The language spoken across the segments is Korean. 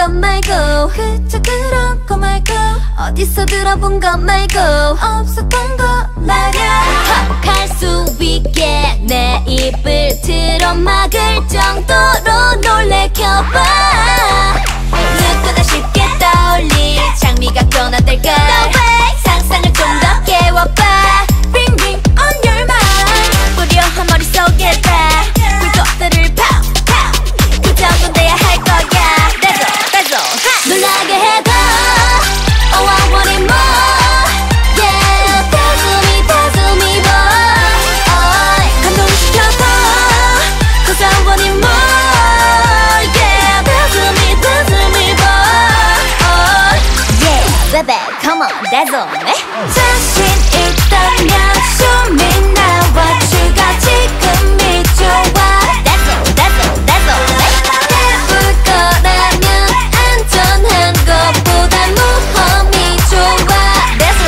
것 말고 그저 그렇고 말고 어디서 들어본 것 말고 없었던 거 말야. 턱할 수 있게 내 입을 틀어막을 정도로 놀래켜봐. 누구나 쉽게 떠올릴 장미가 변화될까. 상상을 좀 더 깨워봐. Ring ring on your mind. 뿌려한 머릿속에다 불꽃들을 pow pow. 그 정도 돼야 할 거야. That's all 놀라게 해도 Oh I want it more. Yeah 다스미 more. 감동시켜도 Cause I want it more. Yeah 다스미 more. Yeah baby come on that's all. 자신 있다면 show me now what you got. 지금이 좋아. That's all. 해볼 거라면 안전한 것보다 모험이 좋아. That's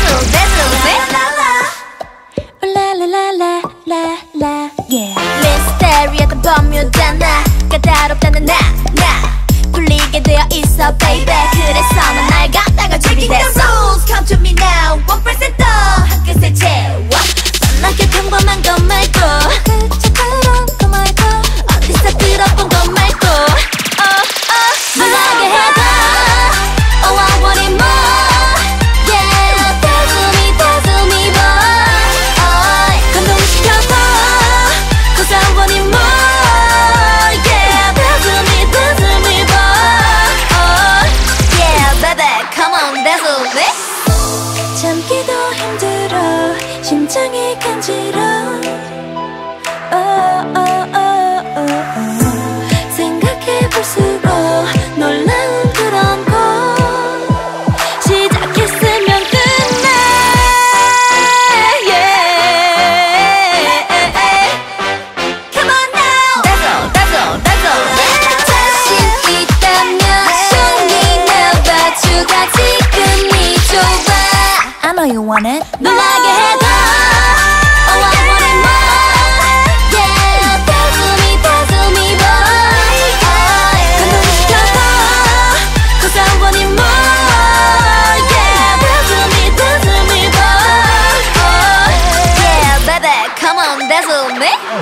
all. 라라라라라라 yeah. 미스테리했던 범유잖아. 까다롭다는 나 풀리게 되어 있어 baby. 그래서 넌 날 갖다가 주게 됐어. The rules come to me now 1% 더 한 끝에 채워. 뻔하게 평범한 것 말고 그저 그런 거 말고 어디서 들어본 것 말고 놀라게 해도 Oh I want it more. Yeah 다스미 more. 감동시켜도 Cause I want it more. Yeah 다스미 more. Yeah baby come on dazzle me. 참기도 힘들어 심장이 간지러. 생각해볼수록 놀라운 그런 거. 시작했으면 끝내. Yeah. Come on now. That's all. 자신 있다면 show me now what you got. 지금이 좋아. I know you want it. 놀라게 해도 Oh I want it more. Yeah 다스미 more. 감동시켜도 Cause I want it more. Yeah 다스미 more. Yeah baby come on dazzle me.